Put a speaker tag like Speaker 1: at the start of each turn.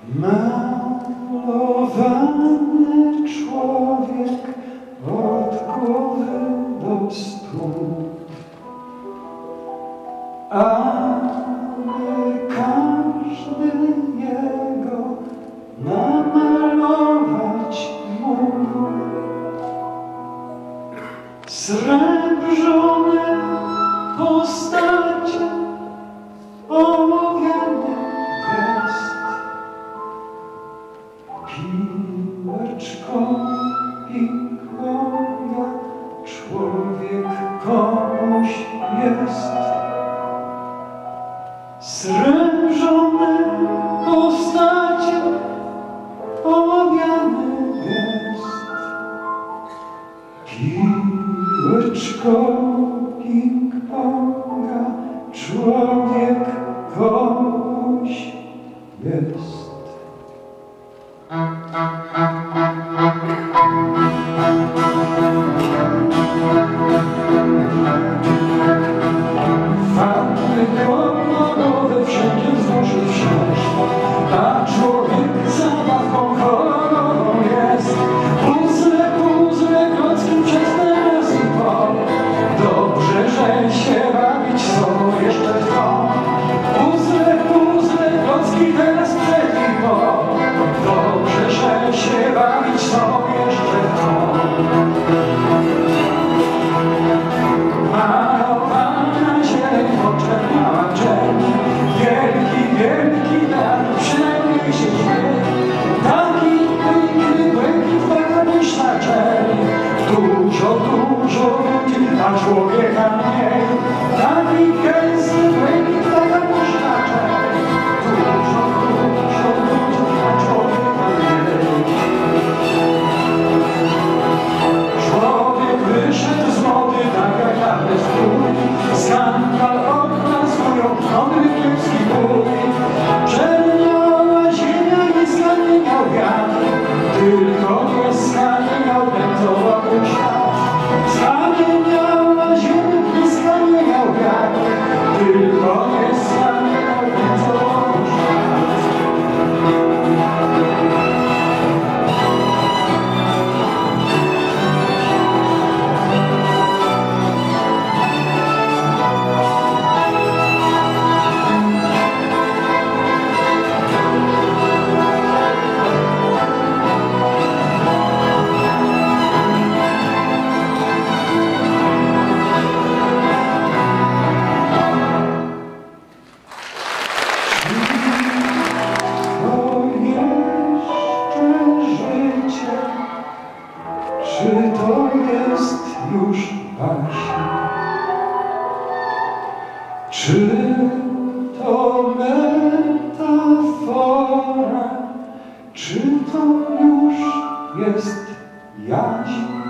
Speaker 1: Malowany człowiek od głowy do stóp, ale każdy jego namalować mógł. Srebrzone postacie, ołowiany gest, piłeczką ping-ponga człowiek komuś jest. Srebrzone postacie, ołowiany gest, piłeczką ping-ponga człowiek komuś jest. Farby kolorowe wszędzie wzdłuż wciąż, a człowiek zabawką kolorową jest. Puzzle, klocki przez teraz i po. Dobrze, że się bawić sobą jeszcze w to. Puzzle, klocki teraz przed i po. Dobrze, że się bawić sobą jeszcze w to. Malowana zieleń, poczerniała czerni, wielki dar, przynajmniej się śmieje. Taki piękny błękit, taka pyszna czerń, dużo ludzi, a człowieka mniej. Taki gęsty błękit, taka pyszna czerń, dużo ludzi, a człowieka mniej. Człowiek wyszedł z mody, tak jak każdy strój. Skandal odnasują, mądry kiepski bój. Czerniała ziemia, nie skamieniał wiatr, tylko nie skamieniał ten, co wokół świat. Skamieniała ziemia, nie skamieniał wiatr, tylko nie skamieniał ten, co wokół świat. Czy to jest już baśń? Czy to metafora? Czy to już jest jaźń?